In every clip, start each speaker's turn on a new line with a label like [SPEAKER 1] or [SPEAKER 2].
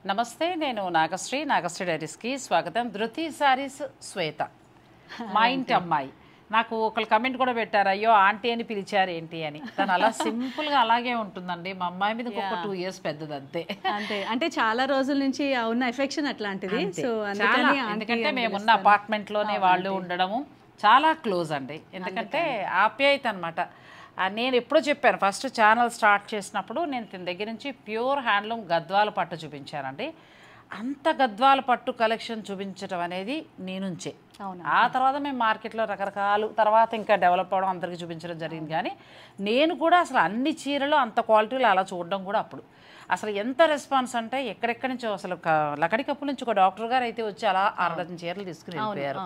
[SPEAKER 1] నమస్తే, నేను నాగశ్రీ. నాగశ్రీ డైరీస్కి స్వాగతం. ధృతి సారీస్ శ్వేత, మా ఇంటి అమ్మాయి. నాకు ఒకళ్ళు కమెంట్ కూడా పెట్టారు, అయ్యో ఆంటీ అని పిలిచారు ఏంటి అని. తను అలా సింపుల్గా అలాగే ఉంటుందండి. మా అమ్మాయి మీద ఒక 2 years పెద్దది అంతే.
[SPEAKER 2] అంతే, అంటే చాలా రోజుల నుంచి ఉన్న ఎఫెక్షన్ అట్లాంటిది. సో
[SPEAKER 1] ఎందుకంటే మేమున్న అపార్ట్మెంట్లోనే వాళ్ళు ఉండడము చాలా క్లోజ్ అండి. ఎందుకంటే ఆప్యాయత అనమాట. నేను ఎప్పుడో చెప్పాను, ఫస్ట్ ఛానల్ స్టార్ట్ చేసినప్పుడు నేను తిన దగ్గర నుంచి ప్యూర్ హ్యాండ్లూమ్ గద్వాల పట్టు చూపించానండి. అంత గద్వాల పట్టు కలెక్షన్ చూపించడం అనేది నీ నుంచే. ఆ తర్వాత మేము మార్కెట్లో రకరకాలు తర్వాత ఇంకా డెవలప్ అవ్వడం, అందరికీ చూపించడం జరిగింది. కానీ నేను కూడా అసలు అన్ని చీరలు అంత క్వాలిటీలో అలా చూడడం కూడా అప్పుడు అసలు ఎంత రెస్పాన్స్ అంటే ఎక్కడెక్కడి నుంచో అసలు లకడి కప్పుల నుంచి ఒక డాక్టర్ గారు అయితే వచ్చి అలా 6 చీరలు తీసుకుని వెళ్ళిపోయారు.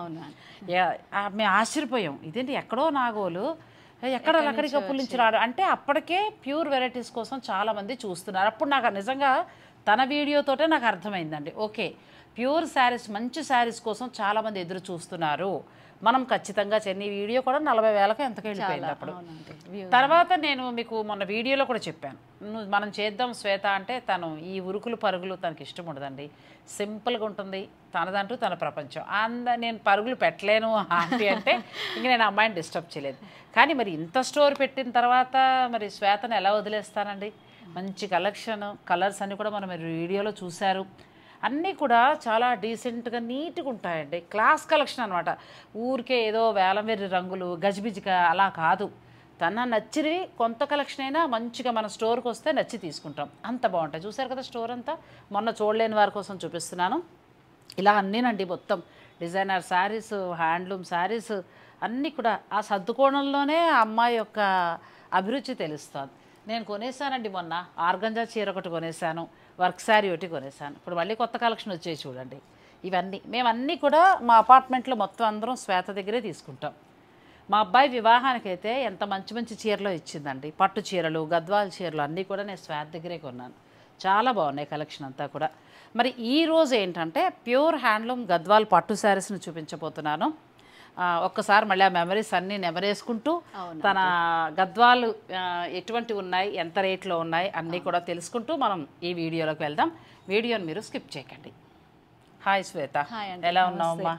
[SPEAKER 1] మేము ఆశ్చర్యపోయాం, ఇదేంటి ఎక్కడో నాగోలు ఎక్కడ లకడి కప్పుల నుంచి రాడు అంటే. అప్పటికే ప్యూర్ వెరైటీస్ కోసం చాలామంది చూస్తున్నారు. అప్పుడు నాకు నిజంగా తన వీడియోతోటే నాకు అర్థమైందండి, ఓకే ప్యూర్ శారీస్, మంచి శారీస్ కోసం చాలామంది ఎదురు చూస్తున్నారు. మనం ఖచ్చితంగా చెన్ని వీడియో కూడా 40,000కి ఎంతకు వెళ్ళిపోయింది అప్పుడు. తర్వాత నేను మీకు మొన్న వీడియోలో కూడా చెప్పాను, మనం చేద్దాం శ్వేత అంటే తను ఈ ఉరుకులు పరుగులు తనకి ఇష్టం ఉండదండి. సింపుల్గా ఉంటుంది తనదంటూ తన ప్రపంచం. నేను పరుగులు పెట్టలేను ఆంటీ అంటే ఇంక నేను అమ్మాయిని డిస్టర్బ్ చేయలేదు. కానీ మరి ఇంత స్టోర్ పెట్టిన తర్వాత మరి శ్వేతను ఎలా వదిలేస్తానండి? మంచి కలెక్షన్, కలర్స్ అన్నీ కూడా మనం వీడియోలో చూశారు. అన్నీ కూడా చాలా డీసెంట్గా నీట్గా ఉంటాయండి. క్లాస్ కలెక్షన్ అనమాట. ఊరికే ఏదో వేలమెర్రి రంగులు గజిబిజిగా అలా కాదు. తన నచ్చినవి కొంత కలెక్షన్ అయినా మంచిగా మన స్టోర్కి వస్తే నచ్చి తీసుకుంటాం. అంత బాగుంటాయి. చూసారు కదా స్టోర్ అంతా. మొన్న చూడలేని వారి కోసం చూపిస్తున్నాను. ఇలా అన్నీనండి, మొత్తం డిజైనర్ శారీస్, హ్యాండ్లూమ్ శారీస్ అన్నీ కూడా ఆ సర్దుకోణంలోనే అమ్మాయి యొక్క అభిరుచి తెలుస్తుంది. నేను కొనేసానండి మొన్న ఆర్గంజా చీర ఒకటి కొనేసాను, వర్క్ శారీ ఒకటి కొనేసాను. ఇప్పుడు మళ్ళీ కొత్త కలెక్షన్ వచ్చేది చూడండి. ఇవన్నీ మేమన్నీ కూడా మా అపార్ట్మెంట్లో మొత్తం అందరం శ్వేత దగ్గరే తీసుకుంటాం. మా అబ్బాయి వివాహానికి అయితే ఎంత మంచి మంచి చీరలు ఇచ్చిందండి. పట్టు చీరలు, గద్వాల చీరలు అన్నీ కూడా నేను శ్వేత దగ్గరే కొన్నాను. చాలా బాగున్నాయి కలెక్షన్ అంతా కూడా. మరి ఈరోజు ఏంటంటే ప్యూర్ హ్యాండ్లూమ్ గద్వాల్ పట్టు శారీస్ని చూపించబోతున్నాను. ఒక్కసారి మళ్ళీ ఆ మెమరీస్ అన్నీ నెమరేసుకుంటూ తన గద్వాలు ఎటువంటి ఉన్నాయి, ఎంత రేట్లో ఉన్నాయి అన్నీ కూడా తెలుసుకుంటూ మనం ఈ వీడియోలోకి వెళ్దాం. వీడియోని మీరు స్కిప్ చేయకండి. హాయ్ శ్వేత, ఎలా ఉన్నావమ్మా?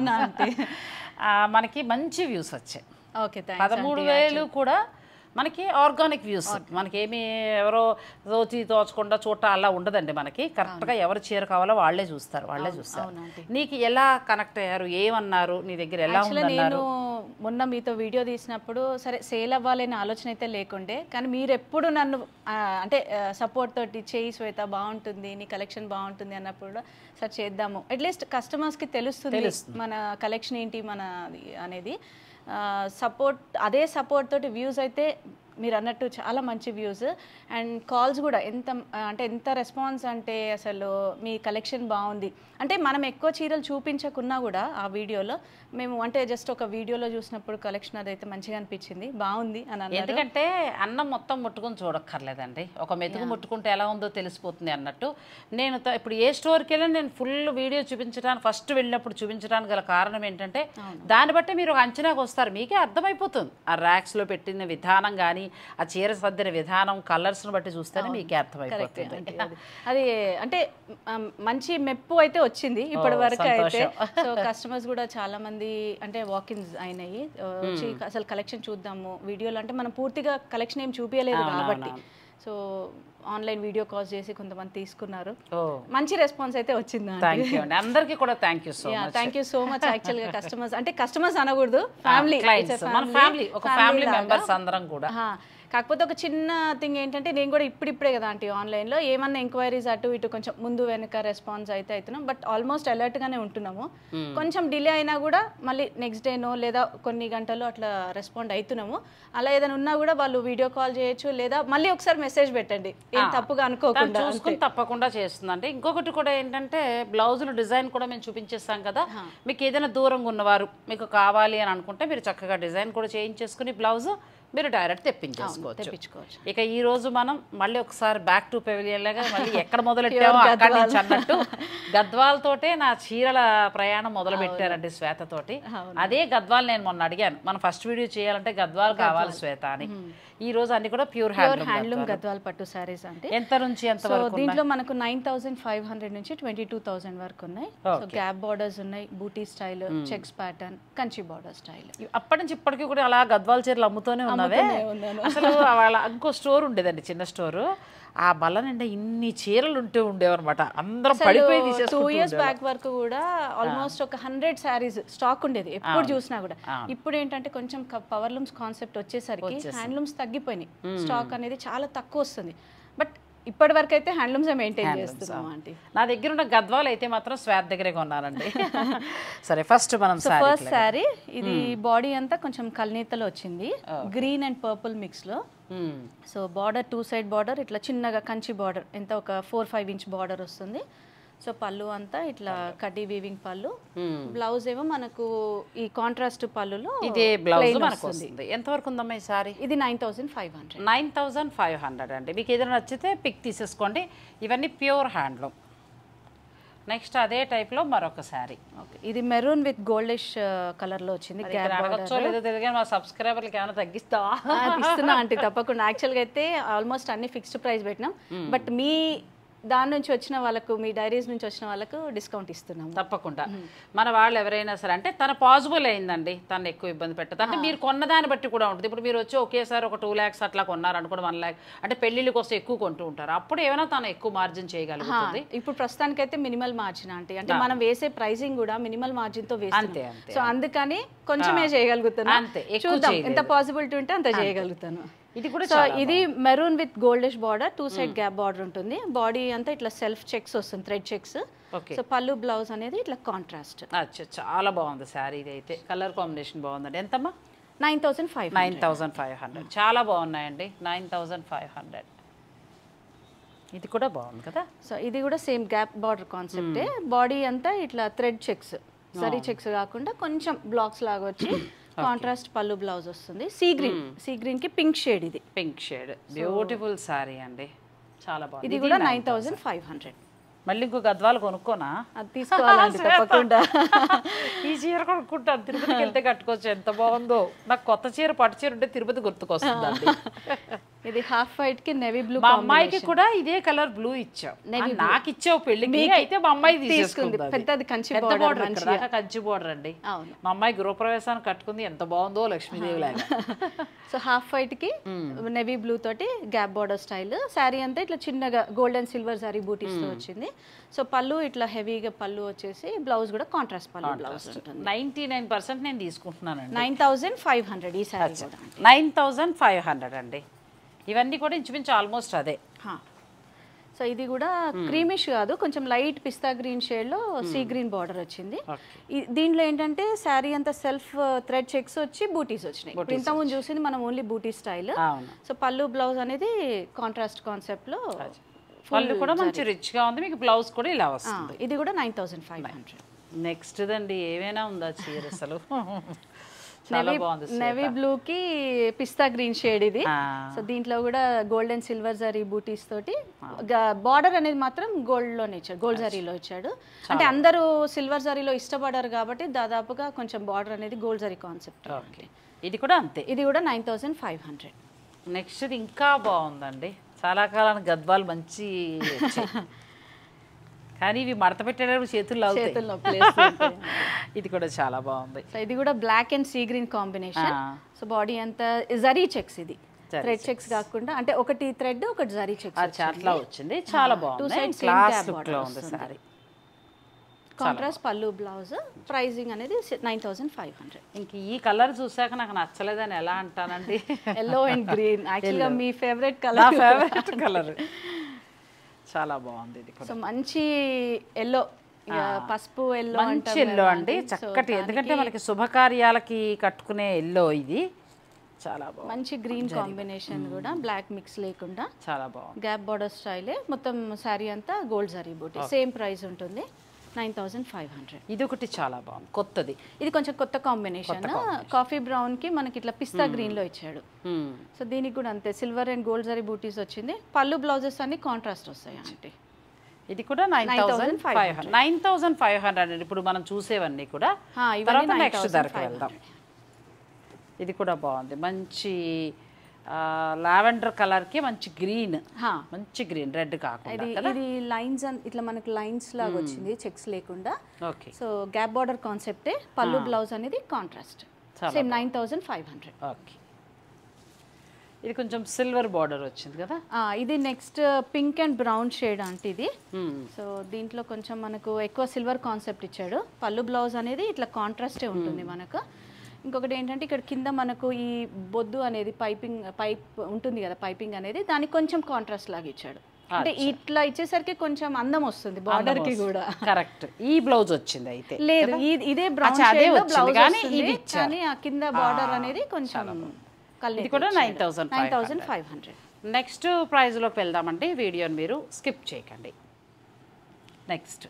[SPEAKER 1] మనకి మంచి వ్యూస్ వచ్చాయి. 13,000 కూడా మనకి ఆర్గానిక్ వ్యూస్. మనకేమి ఎవరో దోచకుండా చూడటం అలా ఉండదండి. మనకి కరెక్ట్గా ఎవరు చీర కావాలో వాళ్ళే చూస్తారు. నీకు ఎలా కనెక్ట్ అయ్యారు, ఏమన్నారు, నీ దగ్గర ఎలా
[SPEAKER 2] నేను మొన్న మీతో వీడియో తీసినప్పుడు సరే సేల్ అవ్వాలనే ఆలోచన అయితే లేకుండే, కానీ మీరు ఎప్పుడు నన్ను అంటే సపోర్ట్ తోటి చేయి శ్వేత బాగుంటుంది, నీ కలెక్షన్ బాగుంటుంది అన్నప్పుడు సరే చేద్దాము, అట్లీస్ట్ కస్టమర్స్కి తెలుస్తుంది మన కలెక్షన్ ఏంటి మన అనేది. అదే సపోర్ట్ తోటి వ్యూస్ అయితే మీరు అన్నట్టు చాలా మంచి వ్యూస్ అండ్ కాల్స్ కూడా ఎంత రెస్పాన్స్ అంటే అసలు మీ కలెక్షన్ బాగుంది అంటే మనం ఎక్కువ చీరలు చూపించకున్నా కూడా ఆ వీడియోలో మేము అంటే జస్ట్ ఒక వీడియోలో చూసినప్పుడు కలెక్షన్ అదైతే మంచిగా అనిపించింది, బాగుంది అని అన్నారు.
[SPEAKER 1] ఎందుకంటే అన్నం మొత్తం ముట్టుకుని చూడక్కర్లేదండి, ఒక మెతుకు ముట్టుకుంటే ఎలా ఉందో తెలిసిపోతుంది అన్నట్టు. నేను ఇప్పుడు ఏ స్టోర్కి వెళ్ళినా నేను ఫుల్ వీడియో చూపించడానికి ఫస్ట్ వెళ్ళినప్పుడు చూపించడానికి గల కారణం ఏంటంటే దాన్ని బట్టి మీరు ఒక అంచనాకు వస్తారు, మీకే అర్థమైపోతుంది. ఆ ర్యాక్స్లో పెట్టిన విధానం కానీ ఆ చీర సర్దిన విధానం, కలర్స్ని బట్టి చూస్తేనే మీకే అర్థమైపోతుంది.
[SPEAKER 2] అది అంటే మంచి మెప్పు అయితే వచ్చింది ఇప్పటి వరకు అయితే. సో కస్టమర్స్ కూడా చాలా మంది అంటే వాకిన్స్ అయినాయి, వచ్చి అసలు కలెక్షన్ చూద్దాము వీడియోలో అంటే మనం పూర్తిగా కలెక్షన్ ఏం చూపించలేదు కాబట్టి సో ఆన్లైన్ వీడియో కాల్స్ చేసి కొంతమంది తీసుకున్నారు. మంచి రెస్పాన్స్ అయితే వచ్చింది.
[SPEAKER 1] అందరికీ కూడా థ్యాంక్ యూ
[SPEAKER 2] సో మచ్. యాక్చువల్గా కస్టమర్స్ అనకూడదు, ఫ్యామిలీ
[SPEAKER 1] ఒక ఫ్యామిలీ మెంబర్స్ అందరం కూడా.
[SPEAKER 2] కాకపోతే ఒక చిన్న థింగ్ ఏంటంటే నేను కూడా ఇప్పుడిప్పుడే కదా అంటే ఆన్లైన్లో ఏమన్నా ఎంక్వైరీస్ అటు ఇటు కొంచెం ముందు వెనక రెస్పాన్స్ అయితే అవుతున్నాం, బట్ ఆల్మోస్ట్ అలర్ట్గానే ఉంటున్నాము. కొంచెం డిలే అయినా కూడా మళ్ళీ నెక్స్ట్ డేనో లేదా కొన్ని గంటల్లో అట్లా రెస్పాండ్ అవుతున్నాము. అలా ఏదైనా ఉన్నా కూడా వాళ్ళు వీడియో కాల్ చేయొచ్చు లేదా మళ్ళీ ఒకసారి మెసేజ్ పెట్టండి, ఏం తప్పుగా అనుకోకుండా.
[SPEAKER 1] తప్పకుండా చేస్తుందండి. ఇంకొకటి కూడా ఏంటంటే బ్లౌజులు డిజైన్ కూడా మేము చూపించేస్తాం కదా, మీకు ఏదైనా దూరంగా ఉన్నవారు మీకు కావాలి అని అనుకుంటే మీరు చక్కగా డిజైన్ కూడా చేయించేసుకుని బ్లౌజ్ మీరు డైరెక్ట్ తెప్పించేసుకోవచ్చు.
[SPEAKER 2] తెప్పించుకోవచ్చు.
[SPEAKER 1] ఇక ఈ రోజు మనం మళ్ళీ ఒకసారి బ్యాక్ టు పెవిలియన్ లాగా మళ్ళీ ఎక్కడ మొదలెట్టామో అక్కడి నుంచి అన్నట్టు గద్వాలతోటే నా చీరల ప్రయాణం మొదలు పెట్టారండి శ్వేతతోటి. అదే గద్వాల్ నేను మొన్న అడిగాను, మనం ఫస్ట్ వీడియో చేయాలంటే గద్వాల్ కావాలి శ్వేత అని. ఈ రోజు అన్ని కూడా ప్యూర్ హ్యాండ్లూమ్
[SPEAKER 2] గద్వాల్ పట్టు సారీస్ అంటే
[SPEAKER 1] ఎంత నుంచి ఎంత వరకు?
[SPEAKER 2] దీంట్లో మనకు 9,500 నుంచి 22,000 వరకు ఉన్నాయి. సో గ్యాప్ బార్డర్స్ ఉన్నాయి, buti style, checks pattern, Kanchi border style.
[SPEAKER 1] అప్పటి నుంచి ఇప్పటికీ కూడా అలా గద్వాల్ చీరలు అమ్ముతూనే ఉన్నావే. అసలు వాళ్ళ ఇంకో స్టోర్ ఉండేదండి, చిన్న స్టోరు. ఆ బల్ల నిండా ఇన్ని చీరలు ఉండేవన్నమాట. అందరం పడిపోయి
[SPEAKER 2] 2 years బ్యాక్ వరకు కూడా ఆల్మోస్ట్ ఒక 100 సారీస్ స్టాక్ ఉండేది ఎప్పుడు చూసినా కూడా. ఇప్పుడు ఏంటంటే కొంచెం పవర్ లూమ్స్ కాన్సెప్ట్ వచ్చేసరికి హ్యాండ్లూమ్స్ తగ్గిపోయినాయి, స్టాక్ అనేది చాలా తక్కువ వస్తుంది. బట్ ఇప్పటి వరకు అయితే హ్యాండ్లూమ్స్ మెయింటైన్ చేస్తున్నాం ఆంటీ.
[SPEAKER 1] నా దగ్గర ఉన్న గద్వాలు అయితే మాత్రం స్వాత్ దగ్గరే కొన్నానండి. సరే ఫస్ట్ మనం
[SPEAKER 2] ఫస్ట్ శారీ ఇది బాడీ అంతా కొంచెం కల్నీతలో వచ్చింది, గ్రీన్ అండ్ పర్పుల్ మిక్స్ లో. సో బార్డర్ 2 side బార్డర్ ఇట్లా చిన్నగా కంచి బార్డర్, ఎంత ఒక 4-5 inch బార్డర్ వస్తుంది. సో పళ్ళు అంతా ఇట్లా కడ్డీ వీవింగ్ పళ్ళు, బ్లౌజ్ ఏమో మనకు ఈ కాంట్రాస్ట్ పళ్ళులో
[SPEAKER 1] ఇదే బ్లౌజ్ మనకు వస్తుంది. ఎంత వరకు ఉందమ్మా ఈ సారీ?
[SPEAKER 2] ఇది 9,500.
[SPEAKER 1] 9,500 అండి. మీకు ఏదైనా నచ్చితే పిక్ తీసేసుకోండి. ఇవన్నీ ప్యూర్ హ్యాండ్లూమ్. నెక్స్ట్ అదే టైప్ లో మరొక సారీ.
[SPEAKER 2] ఇది మెరూన్ విత్ గోల్డిష్ కలర్ లో వచ్చింది.
[SPEAKER 1] అడగచ్చో లేదో తెలియదు, మా సబ్స్క్రైబర్లకి ఏమైనా తగ్గిస్తావా?
[SPEAKER 2] ఇస్తున్నా అంటే తప్పకుండా. యాక్చువల్గా అయితే ఆల్మోస్ట్ అన్ని ఫిక్స్డ్ ప్రైస్ పెట్టినాం, బట్ మీ దాని నుంచి వచ్చిన వాళ్ళకు, మీ డైరీస్ నుంచి వచ్చిన వాళ్ళకు డిస్కౌంట్ ఇస్తున్నాం
[SPEAKER 1] తప్పకుండా. మన వాళ్ళు ఎవరైనా సరే అంటే తన పాసిబుల్ అయిందండి, తను ఎక్కువ ఇబ్బంది పెట్టదు. అంటే మీరు కొన్న దాన్ని బట్టి కూడా ఉంటుంది. ఇప్పుడు మీరు వచ్చి ఒకేసారి ఒక 2 lakhs అట్లా కొన్నారు అనుకోండి, 1 lakh అంటే పెళ్లిళ్ళ కోసం ఎక్కువ కొంటూ ఉంటారు, అప్పుడు ఏమైనా తను ఎక్కువ మార్జిన్ చేయగలుగుతుంది.
[SPEAKER 2] ఇప్పుడు ప్రస్తుతానికైతే మినిమల్ మార్జిన్ అంటే మనం వేసే ప్రైసింగ్ కూడా మినిమల్ మార్జిన్ తో వేస్తాం. సో అందుకని కొంచెమే చేయగలుగుతాను, అంతే. చూద్దాం ఎంత పాసిబిలిటీ ఉంటే అంత చేయగలుగుతాను.
[SPEAKER 1] ఇది కూడా
[SPEAKER 2] ఇది maroon with goldish border, 2 side gap border ఉంటుంది. బాడీ అంతా ఇట్లా సెల్ఫ్ చెక్స్ వస్తుంది, thread checks. So pallu blouse అనేది ఇట్లా కాంట్రాస్ట్.
[SPEAKER 1] చాలా బాగుంది శారీ. ఇది అయితే కలర్ కాంబినేషన్ బాగుందండి. ఎంతమ్మా?
[SPEAKER 2] 9,500.
[SPEAKER 1] చాలా బాగున్నాయండి. 9,500. ఇది కూడా బాగుంది కదా.
[SPEAKER 2] సో ఇది కూడా సేమ్ గ్యాప్ బార్డర్ కాన్సెప్టే. బాడీ అంతా ఇట్లా థ్రెడ్ చెక్స్, సరీ చెక్స్ కాకుండా కొంచెం బ్లాక్స్ లాగా వచ్చి కాంట్రాస్ట్ పళ్ళు బ్లౌజ్ వస్తుంది. సీ గ్రీన్ కి పింక్ షేడ్. ఇది
[SPEAKER 1] పింక్ షేడ్ బ్యూటిఫుల్ సారీ అండి, చాలా బాగుంది.
[SPEAKER 2] ఇది కూడా 9,500.
[SPEAKER 1] మళ్ళీ ఇంకో గద్వాలు కొనుక్కోనా?
[SPEAKER 2] అది తీసుకోవాలండి తప్పకుండా.
[SPEAKER 1] ఈ చీర కొనుక్కుంటాను, తిరుపతికి వెళ్తే కట్టుకోవచ్చు. ఎంత బాగుందో. నాకు కొత్త చీర, పట్టు చీర ఉంటే తిరుపతి గుర్తుకొస్తుందండి.
[SPEAKER 2] ఇది హాఫ్ వైట్ కి నేవీ బ్లూ.
[SPEAKER 1] మా అమ్మాయికి కూడా ఇదే కలర్ బ్లూ ఇచ్చావు, నాకు ఇచ్చావు పెళ్లికి. అయితే మా అమ్మాయి తీసుకుంది.
[SPEAKER 2] పెద్దది కంచి
[SPEAKER 1] బోర్డర్, కంచి బోర్డర్ అండి. మా అమ్మాయి గృహప్రవేశానికి కట్టుకుంది, ఎంత బాగుందో లక్ష్మీదేవి లాగా.
[SPEAKER 2] సో హాఫ్ వైట్ కి నేవీ బ్లూ తోటి గ్యాప్ బోర్డర్ స్టైల్. శారీ అంతా ఇట్లా చిన్నగా gold and silver zari buties తో వచ్చింది. సో పళ్ళు ఇట్లా హెవీగా పళ్ళు వచ్చేసి, బ్లౌజ్ కూడా కాంట్రాస్ట్ పళ్ళు బ్లౌజ్ ఉంటుంది.
[SPEAKER 1] 99% నేను తీసుకుంటున్నానండి.
[SPEAKER 2] 9,500 ఈ శారీ.
[SPEAKER 1] 9,500 అండి. ఇవన్నీ కూడా ఇంచుమించు ఆల్మోస్ట్ అదే.
[SPEAKER 2] సో ఇది కూడా క్రీమిష్ కాదు, కొంచెం లైట్ పిస్తా గ్రీన్ షేడ్ లో సీ గ్రీన్ బార్డర్ వచ్చింది. దీంట్లో ఏంటంటే శారీ అంతా సెల్ఫ్ థ్రెడ్ చెక్స్ వచ్చి బూటీస్ వచ్చినాయి. ఇంతకుముందు చూసింది మనం only buti style. So pallu blouse అనేది కాంట్రాస్ట్ కాన్సెప్ట్ లో,
[SPEAKER 1] పళ్ళు కూడా మంచి రిచ్ గా ఉంది. మీకు బ్లౌజ్ కూడా ఇలా వస్తుంది.
[SPEAKER 2] ఇది కూడా 9,500.
[SPEAKER 1] నెక్స్ట్ దండి ఏమైనా ఉందా చీర? అసలు
[SPEAKER 2] నేవీ బ్లూ కి పిస్తా గ్రీన్ షేడ్ ఇది. సో దీంట్లో కూడా గోల్డ్ అండ్ సిల్వర్ జరీ బూటీస్ తోటి, బార్డర్ అనేది మాత్రం గోల్డ్ లోనే ఇచ్చాడు, గోల్డ్ జరీలో ఇచ్చాడు. అంటే అందరూ సిల్వర్ జరీలో ఇష్టపడారు కాబట్టి దాదాపుగా కొంచెం బార్డర్ అనేది గోల్డ్ జరీ కాన్సెప్ట్.
[SPEAKER 1] ఇది కూడా అంతే.
[SPEAKER 2] ఇది కూడా 9,500.
[SPEAKER 1] నెక్స్ట్ ఇంకా బాగుందండి. చాలా కాలానికి గద్వాలు మంచి కానీ ఇవి మడత పెట్టేటప్పుడు చేతుల్లో ఇది కూడా చాలా బాగుంది.
[SPEAKER 2] సో ఇది కూడా black and sea green combination. So body అంతా జరీ చెక్స్, ఇది థ్రెడ్ చెక్స్ కాకుండా అంటే ఒకటి థ్రెడ్ ఒకటి జరీ చెక్స్
[SPEAKER 1] అట్లా వచ్చింది. చాలా బాగుంది.
[SPEAKER 2] Contrast pallu blouse. ప్రైజింగ్ అనేది 9,500.
[SPEAKER 1] ఇంక ఈ కలర్ చూసాక నాకు నచ్చలేదని ఎలా అంటానండి.
[SPEAKER 2] ఎల్లో అండ్ గ్రీన్ యాక్చువల్గా మీ ఫేవరెట్ కలర్.
[SPEAKER 1] Favourite colour. చాలా బాగుంది. ఇది
[SPEAKER 2] సో మంచి ఎల్లో, పసుపు ఎల్లో,
[SPEAKER 1] మంచి ఎల్లో అండి, చక్కటి. ఎందుకంటే మనకి శుభకార్యాలకి కట్టుకునే ఎల్లో ఇది. చాలా బాగుంది.
[SPEAKER 2] మంచి గ్రీన్ కాంబినేషన్ కూడా, బ్లాక్ మిక్స్ లేకుండా
[SPEAKER 1] చాలా బాగుంది.
[SPEAKER 2] గ్యాప్ బార్డర్ స్టైలే. మొత్తం శారీ అంతా gold zari buti. Same price ఉంటుంది. 9500.
[SPEAKER 1] ఇది ఒకటి చాలా బాగుంది, కొత్తది.
[SPEAKER 2] ఇది కొంచెం కొత్త కాంబినేషన్. కాఫీ బ్రౌన్ కి మనకి ఇట్లా పిస్తా గ్రీన్ లో ఇచ్చాడు. సో దీనికి కూడా అంతే silver and gold zari buties వచ్చింది. పళ్ళు బ్లౌజెస్ అన్ని కాంట్రాస్ట్ వస్తాయి అంటే.
[SPEAKER 1] ఇది కూడా 9500. 9500 ఇప్పుడు మనం చూసేవన్నీ కూడా. తర్వాత నెక్స్ట్ ధరకు వెళ్దాం. ఇది కూడా బాగుంది, మంచి లావెండర్ కలర్ కి మంచి గ్రీన్, మంచి గ్రీన్, రెడ్ కాకుండా.
[SPEAKER 2] ఇది లైన్స్ ఇట్లా మనకి లైన్స్ లాగా వచ్చింది, చెక్స్ లేకుండా.
[SPEAKER 1] ఓకే.
[SPEAKER 2] సో గ్యాప్ బార్డర్ కాన్సెప్టే. పళ్ళు బ్లౌజ్ అనేది కాంట్రాస్ట్, సేమ్ 9500.
[SPEAKER 1] ఓకే. ఇది కొంచెం సిల్వర్ బార్డర్ వచ్చింది కదా.
[SPEAKER 2] ఇది next pink and brown shade అంటే ఇది. సో దీంట్లో కొంచెం మనకు ఎక్కువ సిల్వర్ కాన్సెప్ట్ ఇచ్చాడు. పళ్ళు బ్లౌజ్ అనేది ఇట్లా కాంట్రాస్టే ఉంటుంది మనకు. ఇంకొకటి ఏంటంటే ఇక్కడ కింద మనకు ఈ బొద్దు అనేది పైప్ ఉంటుంది కదా, పైపింగ్ అనేది దానికి కొంచెం కాంట్రాస్ట్ లాగా ఇచ్చాడు. అంటే ఇట్లా ఇచ్చేసరికి కొంచెం అందం వస్తుంది బార్డర్ కి కూడా.
[SPEAKER 1] కరెక్ట్. ఈ బ్లౌజ్ వచ్చింది అయితే
[SPEAKER 2] లేదు, ఇదే బ్రౌన్ షేడ్ లో బ్లౌజ్ వస్తుంది, కానీ ఆ కింద బార్డర్ అనేది కొంచెం.
[SPEAKER 1] ఇది కూడా 9500. నెక్స్ట్ ప్రైస్ లోకి వెళ్దామంటే వీడియోని మీరు స్కిప్ చేయకండి. నెక్స్ట్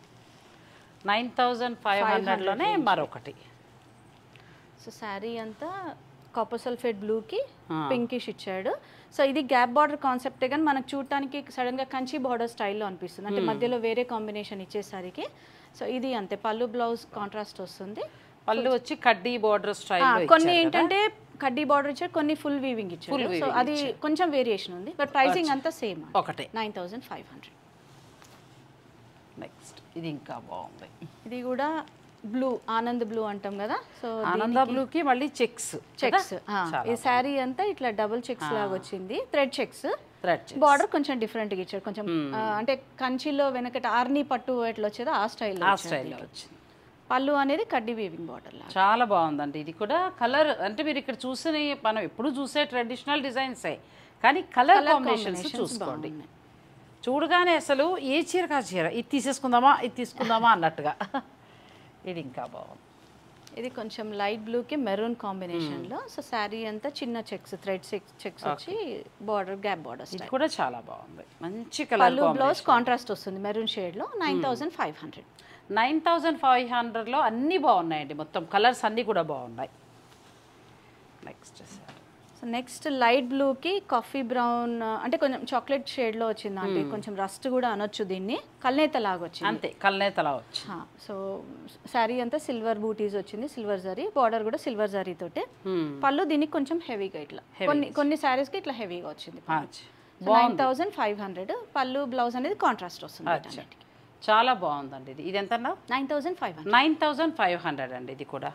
[SPEAKER 1] 9500 లోనే మరొకటి.
[SPEAKER 2] సో శారీ అంతా కాపర్ సల్ఫేట్ బ్లూకి పింకిష్ ఇచ్చాడు. సో ఇది గ్యాప్ బార్డర్ కాన్సెప్టే, కానీ మనకు చూడటానికి సడన్గా కంచి బార్డర్ స్టైల్లో అనిపిస్తుంది, అంటే మధ్యలో వేరే కాంబినేషన్ ఇచ్చేసరికి. సో ఇది అంతే, పళ్ళు బ్లౌజ్ కాంట్రాస్ట్ వస్తుంది.
[SPEAKER 1] పళ్ళు వచ్చి కడ్డీ బార్డర్ స్టైల్.
[SPEAKER 2] కొన్ని ఏంటంటే కడ్డీ బార్డర్ ఇచ్చారు, కొన్ని ఫుల్ వీవింగ్ ఇచ్చారు. సో అది కొంచెం వేరియేషన్ ఉంది, బట్ ప్రైసింగ్ అంతా సేమ్
[SPEAKER 1] ఒకటే,
[SPEAKER 2] 9500.
[SPEAKER 1] నెక్స్ట్ ఇది ఇంకా బాగుంది.
[SPEAKER 2] ఇది కూడా బ్లూ, ఆనంద్ బ్లూ అంటాం కదా. సో
[SPEAKER 1] ఆనంద బ్లూకి మళ్ళీ చెక్స్.
[SPEAKER 2] ఈ శారీ అంతా ఇట్లా డబుల్ చెక్స్ లాగా వచ్చింది, థ్రెడ్ చెక్స్. బార్డర్ కొంచెం డిఫరెంట్ గా ఇచ్చాడు, కొంచెం అంటే కంచిలో వెనకటి ఆర్ని పట్టు ఎట్లా వచ్చేదో ఆ స్టైల్లో వచ్చింది. పళ్ళు అనేది కడ్డీ వీవింగ్ బార్డర్ లాగా
[SPEAKER 1] చాలా బాగుందండి. ఇది కూడా కలర్ అంటే మీరు ఇక్కడ చూసిన మనం ఎప్పుడు చూసే ట్రెడిషనల్ డిజైన్సే, కానీ కలర్ కాంబినేషన్స్ చూసుకోండి. చూడగానే అసలు ఏ చీర కా చీర, ఇది తీసేసుకుందామా ఇది తీసుకుందామా అన్నట్టుగా. ఇది ఇంకా బాగుంది.
[SPEAKER 2] ఇది కొంచెం లైట్ బ్లూకి మెరూన్ కాంబినేషన్లో. సో శారీ అంతా చిన్న చెక్స్, థ్రెడ్ చెక్స్ వచ్చి బార్డర్ గ్యాప్ బార్డర్.
[SPEAKER 1] ఇది కూడా చాలా బాగుంది, మంచి కలర్.
[SPEAKER 2] పళ్ళు బ్లౌజ్ కాంట్రాస్ట్ వస్తుంది మెరూన్ షేడ్లో. 9500.
[SPEAKER 1] 9500లో అన్నీ బాగున్నాయండి, మొత్తం కలర్స్ అన్నీ కూడా బాగున్నాయి. నెక్స్ట్
[SPEAKER 2] సో నెక్స్ట్ లైట్ బ్లూకి కాఫీ బ్రౌన్, అంటే కొంచెం చాక్లెట్ షేడ్లో వచ్చింది అంటే కొంచెం రస్ట్ కూడా అనొచ్చు దీన్ని, కల్నేత లాగా వచ్చింది.
[SPEAKER 1] అంతే, కల్నేతలా వచ్చింది.
[SPEAKER 2] సో శారీ అంతా సిల్వర్ బూటీస్ వచ్చింది, సిల్వర్ జరీ బార్డర్ కూడా సిల్వర్ జరీ తోటే. పళ్ళు దీనికి కొంచెం హెవీగా ఇట్లా, కొన్ని శారీస్కి ఇట్లా హెవీగా వచ్చింది. 9500. పళ్ళు బ్లౌజ్ అనేది కాంట్రాస్ట్ వస్తుంది.
[SPEAKER 1] చాలా బాగుందండి. ఇది ఎంత?
[SPEAKER 2] 9500.
[SPEAKER 1] 9500 అండి. ఇది కూడా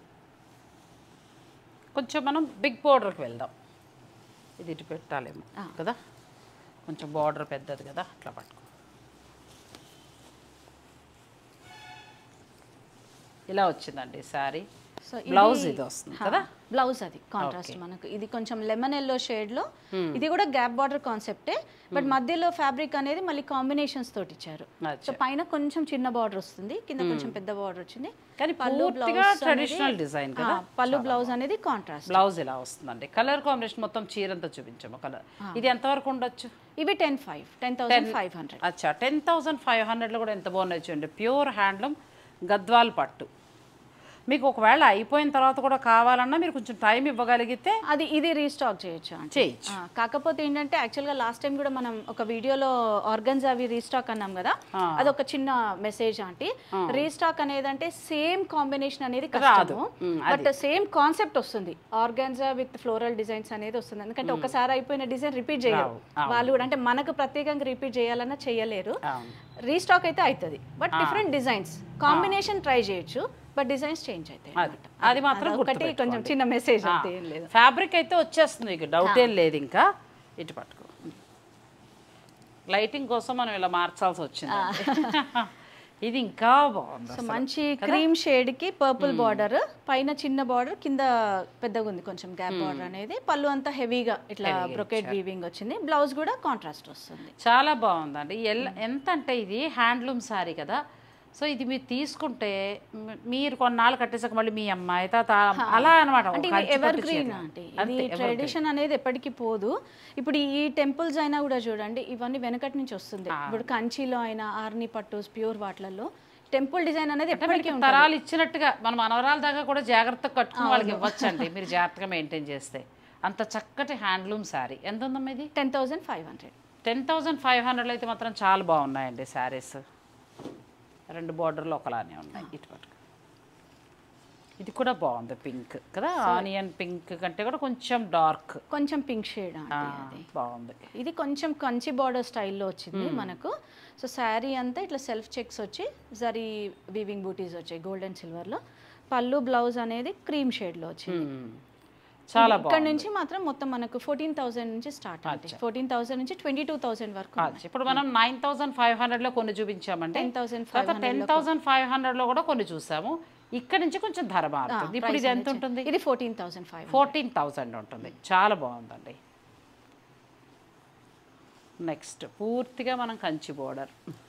[SPEAKER 1] కొంచెం మనం బిగ్ బార్డర్కి వెళ్దాం. ఇది ఇటు పెట్టాలేమో కదా, కొంచెం బార్డర్ పెద్దది కదా, అట్లా పట్టుకో. ఇలా వచ్చిందండి శారీ. సో బ్లౌజ్ ఇది వస్తుంది కదా,
[SPEAKER 2] బ్లౌజ్ అది కాంట్రాస్ట్ మనకు. ఇది కొంచెం లెమన్ ఎల్లో షేడ్ లో, ఇది కూడా గ్యాప్ బార్డర్ కాన్సెప్టే, బట్ మధ్యలో ఫ్యాబ్రిక్ అనేది మళ్ళీ కాంబినేషన్స్ తోటి ఇచ్చారు. సో పైన కొంచెం చిన్న బార్డర్ వస్తుంది, కింద కొంచెం పెద్ద బార్డర్ వచ్చింది.
[SPEAKER 1] కానీ పళ్ళు బ్లౌజ్ ట్రెడిషనల్ డిజైన్ కదా,
[SPEAKER 2] పళ్ళు బ్లౌజ్ అనేది కాంట్రాస్ట్.
[SPEAKER 1] బ్లౌజ్ ఇలా వస్తుందండి. కలర్ కాంబినేషన్ మొత్తం చీరంతా చూపించాము కలర్. ఇది ఎంత వరకు ఉండొచ్చు?
[SPEAKER 2] ఇవి 10,500.
[SPEAKER 1] అచ్చా, 10,500లో కూడా ఎంత బాగున్నాయి చూడండి. ప్యూర్ హ్యాండ్లూమ్ గద్వాల్ పట్టు. మీకు ఒకవేళ అయిపోయిన తర్వాత కూడా కావాలన్నా మీరు కొంచెం టైం ఇవ్వగలిగితే
[SPEAKER 2] ఇది రీస్టాక్ చేయొచ్చు. కాకపోతే ఏంటంటే యాక్చువల్గా లాస్ట్ టైం కూడా మనం ఒక వీడియోలో ఆర్గన్స్ అవి రీస్టాక్ అన్నాం కదా, అది ఒక చిన్న మెసేజ్ ఆంటీ. రీస్టాక్ అనేది అంటే సేమ్ కాంబినేషన్ అనేది రాదు, బట్ సేమ్ కాన్సెప్ట్ వస్తుంది. ఆర్గన్జా విత్ ఫ్లోరల్ డిజైన్స్ అనేది వస్తుంది, ఎందుకంటే ఒకసారి అయిపోయిన డిజైన్ రిపీట్ చేయరు వాళ్ళు కూడా. అంటే మనకు ప్రత్యేకంగా రిపీట్ చేయాలన్నా చేయలేరు. రీస్టాక్ అయితే అవుతుంది, but different designs combination try చేయొచ్చు, బట్ డిజైన్స్ చేంజ్ అవుతాయి.
[SPEAKER 1] అది మాత్రం
[SPEAKER 2] ఒకటి కొంచెం చిన్న మెసేజ్.
[SPEAKER 1] ఫ్యాబ్రిక్ అయితే వచ్చేస్తుంది, ఇక డౌట్ ఏం లేదు. ఇంకా ఇటు పట్టుకో, లైటింగ్ కోసం మనం ఇలా మార్చాల్సి వచ్చింది. ఇది ఇంకా బాగుంది,
[SPEAKER 2] మంచి క్రీమ్ షేడ్ కి పర్పుల్ బార్డర్, పైన చిన్న బార్డర్, కింద పెద్దగా ఉంది కొంచెం గ్యాప్ బార్డర్ అనేది. పళ్ళు అంతా హెవీగా ఇట్లా బ్రొకెట్ వీవింగ్ వచ్చింది. బ్లౌజ్ కూడా కాంట్రాస్ట్ వస్తుంది.
[SPEAKER 1] చాలా బాగుందండి. ఎంత అంటే ఇది హ్యాండ్లూమ్ సారీ కదా, సో ఇది మీరు తీసుకుంటే మీరు కొన్నాళ్ళు కట్టేసాక మళ్ళీ మీ అమ్మాయి తాత అలా అనమాట.
[SPEAKER 2] ఎవర్ గ్రీన్ అంటే ఇది ట్రెడిషన్ అనేది ఎప్పటికీ పోదు. ఇప్పుడు ఈ టెంపుల్స్ అయినా కూడా చూడండి, ఇవన్నీ వెనకటి నుంచి వస్తుంది. ఇప్పుడు కంచిలో అయినా ఆర్ని పట్టుస్ ప్యూర్ వాటిలలో టెంపుల్ డిజైన్ అనేది ఎప్పటికీ ఉంటుంది.
[SPEAKER 1] తరాలు ఇచ్చినట్టుగా మనం మనవరాల దాకా కూడా జాగ్రత్తగా కట్టుకుని వాళ్ళకి ఇవ్వచ్చండి మీరు జాగ్రత్తగా మెయింటైన్ చేస్తే. అంత చక్కటి హ్యాండ్లూమ్ శారీ. ఎంత ఉందమ్మా ఇది?
[SPEAKER 2] 10,500.
[SPEAKER 1] 10,500 అయితే మాత్రం చాలా బాగున్నాయండి శారీస్. 2 బోర్డర్లు ఒకలానే ఉన్నాయి. ఇటు పట్టుకు ఇది కూడా బాగుంది, పింక్ కదా, ఆనియన్ పింక్ కంటే కూడా కొంచెం డార్క్,
[SPEAKER 2] కొంచెం పింక్ షేడ్ అండి.
[SPEAKER 1] బాగుంది.
[SPEAKER 2] ఇది కొంచెం కంచి బార్డర్ స్టైల్లో వచ్చింది మనకు. సో శారీ అంతా ఇట్లా సెల్ఫ్ చెక్స్ వచ్చి జరీ వీవింగ్ బూటీస్ వచ్చాయి గోల్డ్ అండ్ సిల్వర్లో. పళ్ళు బ్లౌజ్ అనేది క్రీమ్ షేడ్లో వచ్చింది.
[SPEAKER 1] చాలా
[SPEAKER 2] ఇక్కడ నుంచి మాత్రం మొత్తం మనకు 14,000 నుంచి స్టార్ట్ అవుతుంది. 14,000 నుంచి 22,000 వరకు.
[SPEAKER 1] ఇప్పుడు మనం 9,500లో కొన్ని చూపించామంటే 10,500లో కూడా కొన్ని చూసాము. ఇక్కడ నుంచి కొంచెం ధర మారుతుంది. ఇప్పుడు ఇది ఎంత ఉంటుంది?
[SPEAKER 2] ఇది 14,500.
[SPEAKER 1] 14,000 ఉంటుంది. చాలా బాగుందండి. నెక్స్ట్ పూర్తిగా మనం కంచి బోర్డర్,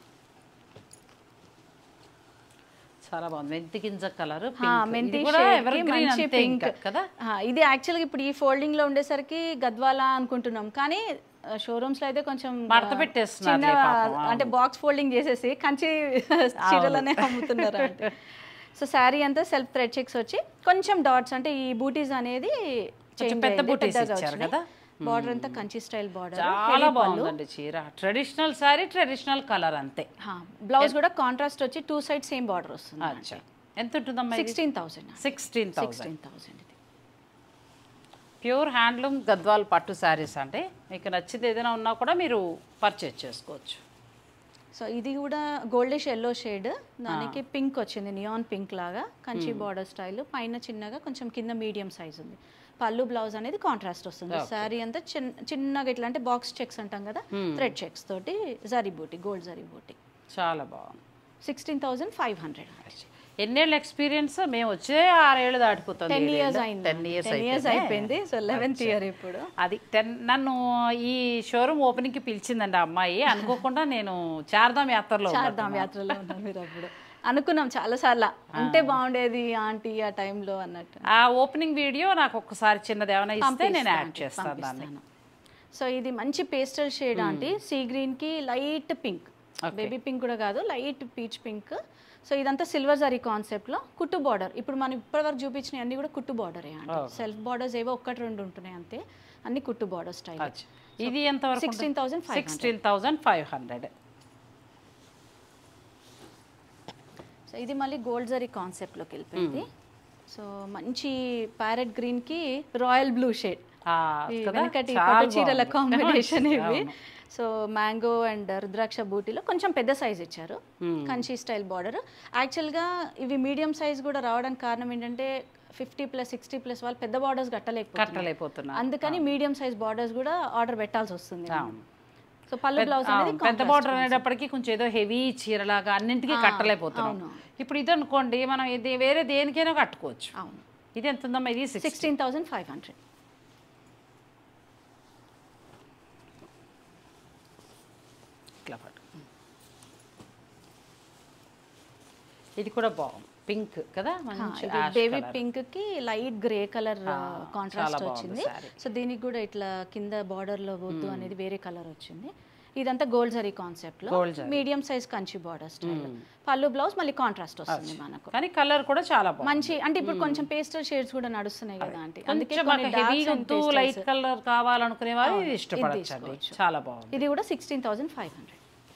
[SPEAKER 1] చాలా బాగుంది. మెంతి గింజ కలర్,
[SPEAKER 2] మెంతి
[SPEAKER 1] పింక్ కదా.
[SPEAKER 2] ఇది యాక్చువల్గా ఇప్పుడు ఈ ఫోల్డింగ్ లో ఉండేసరికి గద్వాల అనుకుంటున్నాం, కానీ షోరూమ్స్ లో అయితే కొంచెం
[SPEAKER 1] మడత పెట్టేస్తున్నారు,
[SPEAKER 2] అంటే బాక్స్ ఫోల్డింగ్ చేసేసి కంచి చీరలనే అమ్ముతున్నారు అంటే. సో శారీ అంతా సెల్ఫ్ థ్రెడ్ చెక్స్ వచ్చి కొంచెం డాట్స్, అంటే ఈ బూటీస్ అనేది
[SPEAKER 1] పెద్ద బూటీస్ ఇచ్చారు కదా.
[SPEAKER 2] బార్డర్ అంతా కంచి స్టైల్ బార్డర్,
[SPEAKER 1] చాలా బాగుందండి చీర. ట్రెడిషనల్ సారీ, ట్రెడిషనల్ కలర్ అంతే.
[SPEAKER 2] బ్లౌజ్ కూడా కాంట్రాస్ట్ వచ్చి 2 సైడ్ సేమ్ బార్డర్ వస్తుంది.
[SPEAKER 1] అచ్చా, ఎంత ఉంటుందమ్మా?
[SPEAKER 2] 16,000.
[SPEAKER 1] 16,000. ప్యూర్ హ్యాండ్లూమ్ గద్వాల్ పట్టు శారీస్ అంటే మీకు నచ్చింది ఏదైనా ఉన్నా కూడా మీరు పర్చేజ్ చేసుకోవచ్చు.
[SPEAKER 2] సో ఇది కూడా గోల్డిష్ ఎల్లో షేడ్, దానికి పింక్ వచ్చింది, నియాన్ పింక్ లాగా కంచి బార్డర్ స్టైల్. పైన చిన్నగా కొంచెం కింద మీడియం సైజ్ ఉంది. పళ్ళు బ్లౌజ్ అనేది కాంట్రాస్ట్ వస్తుంది. శారీ అంతా చిన్నగా ఇట్లా అంటే బాక్స్ చెక్స్ అంటాం కదా, థ్రెడ్ చెక్స్ తోటి జరీ బూటీ, గోల్డ్ జరీ బూటీ.
[SPEAKER 1] చాలా బాగుంది.
[SPEAKER 2] 16,500.
[SPEAKER 1] ఎన్నేళ్ళ ఎక్స్పీరియన్స్? మేము వచ్చే 6 ఏళ్ళు దాటిపోతుంది.
[SPEAKER 2] 10 ఇయర్స్ అయిపోయింది. సో 11th ఇయర్ ఇప్పుడు.
[SPEAKER 1] అది నన్ను ఈ షోరూమ్ ఓపెనింగ్కి పిలిచిందండి అమ్మాయి, అనుకోకుండా నేను చార్ధామ్ యాత్రలో
[SPEAKER 2] ఉన్నాను. మీరు అప్పుడు అనుకున్నాం చాలా సార్లు ఉంటే బాగుండేది ఆంటీ ఆ టైంలో అన్నట్టు.
[SPEAKER 1] ఆ ఓపెనింగ్ వీడియో నాకు ఒక్కసారి చిన్నది ఏమైనా ఇస్తే నేను యాడ్ చేస్తాను దాన్ని.
[SPEAKER 2] సో ఇది మంచి pastel shade aunty, sea green కి లైట్ పింక్, బేబీ పింక్ కూడా కాదు, లైట్ పీచ్ పింక్. సో ఇదంతా సిల్వర్ జరీ కాన్సెప్ట్లో కుట్టు బార్డర్. ఇప్పుడు మనం ఇప్పటివరకు చూపించిన అన్ని కూడా కుట్టు బార్డరే అంటే సెల్ఫ్ బార్డర్స్ ఏవో 1-2 ఉంటున్నాయి అంతే, అన్ని కుట్టు బార్డర్ స్టైల్.
[SPEAKER 1] ఇది ఎంత వరకు?
[SPEAKER 2] 16,500. సో ఇది మళ్ళీ గోల్డ్ జరీ కాన్సెప్ట్లోకి వెళ్ళిపోయింది. సో మంచి ప్యారెట్ గ్రీన్కి రాయల్ బ్లూ షేడ్, వెనకటి పట్టు చీరల కాంబినేషన్ ఇవి. సో మ్యాంగో అండ్ రుద్రాక్ష బూటీలో కొంచెం పెద్ద సైజ్ ఇచ్చారు, కంచి స్టైల్ బార్డర్. యాక్చువల్గా ఇవి మీడియం సైజ్ కూడా రావడానికి కారణం ఏంటంటే 50+, 60+ వాళ్ళు పెద్ద బార్డర్స్ కట్టలేకపోతున్నారు, అందుకని మీడియం సైజ్ బార్డర్స్ కూడా ఆర్డర్ పెట్టాల్సి వస్తుంది. సో పళ్ళు బ్లౌజ్ అనేది
[SPEAKER 1] పెద్ద బార్డర్ అనేటప్పటికి కొంచెం ఏదో హెవీ చీరలాగా అన్నింటికి కట్టలేకపోతున్నాం. ఇప్పుడు ఇది అనుకోండి, మనం ఇది వేరే దేనికైనా కట్టుకోవచ్చు. ఇది ఎంత ఉందమ్మా? ఇది
[SPEAKER 2] 16,500.
[SPEAKER 1] ఇది కూడా బాగుంది, పింక్ కదా,
[SPEAKER 2] బేబీ పింక్ కి లైట్ గ్రే కలర్ కాంట్రాస్ట్ వచ్చింది. సో దీనికి కూడా ఇట్లా కింద బార్డర్ లో వద్దు అనేది వేరే కలర్ వచ్చింది. ఇదంతా గోల్డ్ జరీ కాన్సెప్ట్ లో medium size Kanchi border style. పళ్ళు బ్లౌజ్ మళ్ళీ కాంట్రాస్ట్ వస్తుంది మనకు,
[SPEAKER 1] కానీ కలర్ కూడా చాలా
[SPEAKER 2] మంచి. అంటే ఇప్పుడు కొంచెం పేస్టల్ షేడ్స్ కూడా నడుస్తున్నాయి కదా అంటే, అందుకే
[SPEAKER 1] లైట్ కలర్ కావాలనుకునే వాళ్ళు ఇది ఇష్టపడొచ్చు. చాలా బాగుంది.
[SPEAKER 2] ఇది కూడా 16,500.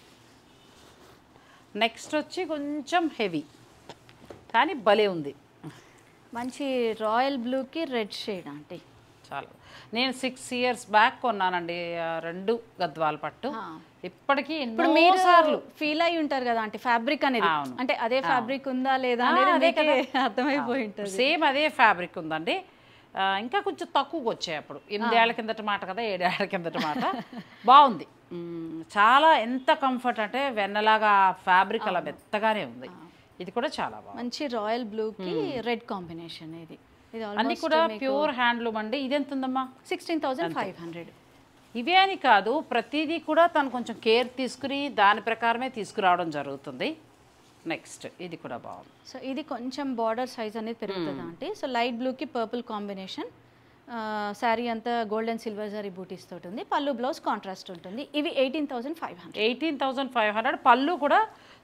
[SPEAKER 1] నెక్స్ట్ వచ్చి కొంచెం హెవీ కానీ భలే ఉంది,
[SPEAKER 2] మంచి రాయల్ బ్లూకి రెడ్ షేడ్ అంటే.
[SPEAKER 1] చాలా, నేను 6 years బ్యాక్ కొన్నానండి 2 గద్వాల పట్టు. ఇప్పటికీ
[SPEAKER 2] ఇప్పుడు మీరు ఫీల్ అయి ఉంటారు కదా అంటే ఫ్యాబ్రిక్ అనేది, అంటే అదే ఫ్యాబ్రిక్ ఉందా లేదా అనేది అర్థమైపోయి ఉంటుంది.
[SPEAKER 1] సేమ్ అదే ఫ్యాబ్రిక్ ఉందండి, ఇంకా కొంచెం తక్కువకి వచ్చాయి అప్పుడు. 8 ఏళ్ల కిందట మాట కదా, 7 ఏళ్ల కిందట మాట. బాగుంది చాలా, ఎంత కంఫర్ట్ అంటే వెన్నలాగా ఫ్యాబ్రిక్ అలా మెత్తగానే ఉంది. ఇది కూడా చాలా బాగుంది, మంచి
[SPEAKER 2] రాయల్ బ్లూకి రెడ్ కాంబినేషన్. ఇది
[SPEAKER 1] అన్ని కూడా ప్యూర్ హ్యాండ్లూమ్ అండి. ఇది ఎంత ఉందమ్మా?
[SPEAKER 2] 16,500.
[SPEAKER 1] ఇవే అని కాదు, ప్రతిదీ కూడా తను కొంచెం కేర్ తీసుకుని దాని ప్రకారమే తీసుకురావడం జరుగుతుంది. నెక్స్ట్ ఇది కూడా బాగుంది.
[SPEAKER 2] సో ఇది కొంచెం బార్డర్ సైజ్ అనేది పెరుగుతుంది అంటే. సో లైట్ బ్లూకి పర్పుల్ కాంబినేషన్, శారీ అంతా గోల్డ్ అండ్ సిల్వర్ జరీ బూటీస్ తోటి ఉంది. పళ్ళు బ్లౌజ్ కాంట్రాస్ట్ ఉంటుంది. ఇవి 18,500.
[SPEAKER 1] 18,500. పళ్ళు కూడా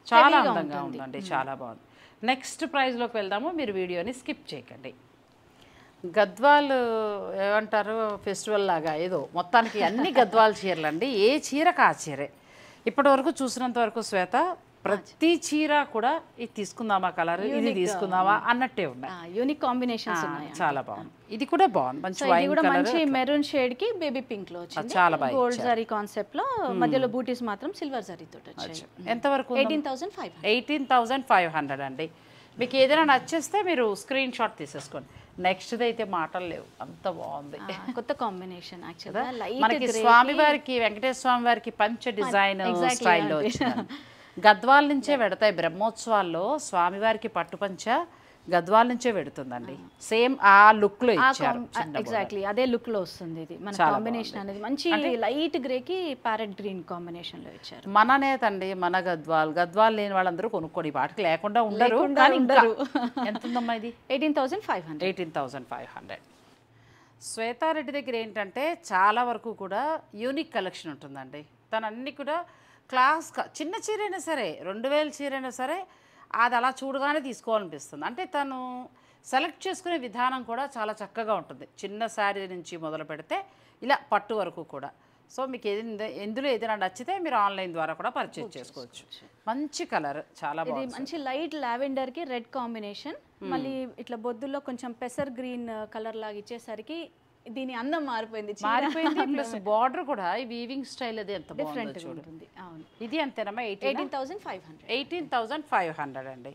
[SPEAKER 1] చాలా అందంగా ఉందండి, చాలా బాగుంది. నెక్స్ట్ ప్రైస్లోకి వెళ్దాము, మీరు వీడియోని స్కిప్ చేయకండి. గద్వాల్ ఏమంటారు, ఫెస్టివల్ లాగా ఏదో మొత్తానికి అన్ని గద్వాల్ చీరలు అండి. ఏ చీరకు ఆ చీరే. ఇప్పటి వరకు చూసినంత వరకు శ్వేత, ప్రతి చీర కూడా ఇది తీసుకుందామా కలర్, ఇది తీసుకుందామా అన్నట్టే ఉన్నాయి.
[SPEAKER 2] యూనిక్ కాంబినేషన్స్ ఉన్నాయి.
[SPEAKER 1] చాలా బాగుంది. ఇది కూడా బాగుంది, మంచి వైన్ కలర్,
[SPEAKER 2] మంచి మెరూన్ షేడ్ కి బేబీ పింక్ లో వచ్చింది.
[SPEAKER 1] చాలా బాగుంది.
[SPEAKER 2] గోల్డ్ జరీ కాన్సెప్ట్ లో మధ్యలో బూటీస్ మాత్రం సిల్వర్ జరీ తోటి వచ్చాయి.
[SPEAKER 1] ఎంత వరకు?
[SPEAKER 2] 18,500.
[SPEAKER 1] 18,500 అండి. మీకు ఏదైనా నచ్చేస్తే మీరు స్క్రీన్ షాట్ తీసేసుకోండి. నెక్స్ట్ అయితే మాటలు లేవు, అంత బాగుంది.
[SPEAKER 2] కొత్త కాంబినేషన్ యాక్చువల్గా.
[SPEAKER 1] మనకి స్వామివారికి, వెంకటేశ్వర స్వామి వారికి పంచ డిజైన్ స్టైల్లో వచ్చింది. గద్వాల నుంచే పెడతాయి బ్రహ్మోత్సవాల్లో. స్వామివారికి పట్టుపంచ గద్వాల నుంచే పెడుతుందండి. సేమ్ ఆ లుక్ లో ఇచ్చారు.
[SPEAKER 2] ఎగ్జాక్ట్లీ అదే లుక్ లో వస్తుంది. ఇది మన కాంబినేషన్ అనేది మంచి లైట్ గ్రే కి ప్యారెట్ గ్రీన్ కాంబినేషన్ లో ఇచ్చారు.
[SPEAKER 1] మన నేతండి, మన గద్వాల్ లేని వాళ్ళందరూ కొనుక్కోండి. వాటికి లేకుండా ఉండరు. ఎంత ఉందమ్మా ఇది?
[SPEAKER 2] 18,500.
[SPEAKER 1] 18,500. శ్వేతారెడ్డి దగ్గర ఏంటంటే చాలా వరకు కూడా యూనిక్ కలెక్షన్ ఉంటుందండి. తను అన్ని కూడా క్లాస్, చిన్న చీరైనా సరే, 2,000 చీరైనా సరే, అది అలా చూడగానే తీసుకోవాలనిపిస్తుంది. అంటే తను సెలెక్ట్ చేసుకునే విధానం కూడా చాలా చక్కగా ఉంటుంది. చిన్న శారీ నుంచి మొదలు పెడితే ఇలా పట్టు వరకు కూడా. సో మీకు ఎందులో ఏదైనా నచ్చితే మీరు ఆన్లైన్ ద్వారా కూడా పర్చేజ్ చేసుకోవచ్చు. మంచి కలర్, చాలా బాగుంది.
[SPEAKER 2] మంచి లైట్ లావెండర్ కి రెడ్ కాంబినేషన్, మళ్ళీ ఇట్లా బొద్దుల్లో కొంచెం పెసర్ గ్రీన్ కలర్ లాగా ఇచ్చేసరికి దీని అందం మారిపోయింది.
[SPEAKER 1] ప్లస్ బార్డర్ కూడా ఈ వీవింగ్ స్టైల్ అది ఎంత బాగుందో చూడండి.
[SPEAKER 2] అవును.
[SPEAKER 1] ఇది అంతేనమ్మా?
[SPEAKER 2] 18,500.
[SPEAKER 1] 18,500 అండి.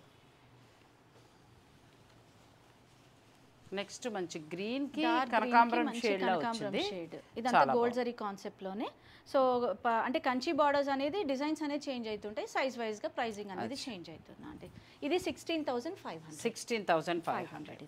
[SPEAKER 1] నెక్స్ట్ మంచి గ్రీన్ కి కనకాంబరం షేడ్ లో వచ్చింది.
[SPEAKER 2] ఇదంతా గోల్డ్ జరీ కాన్సెప్ట్ లోనే. సో అంటే కంచి బార్డర్స్ అనేది డిజైన్స్ అనేది చేంజ్ అవుతుంటాయి. సైజ్ వైజ్ గా ప్రైసింగ్ అనేది చేంజ్ అవుతుంది అండి. ఇది 16,500.
[SPEAKER 1] 16,500.